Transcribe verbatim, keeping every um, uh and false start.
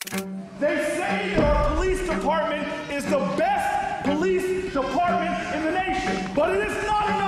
They say that our police department is the best police department in the nation, but it is not enough.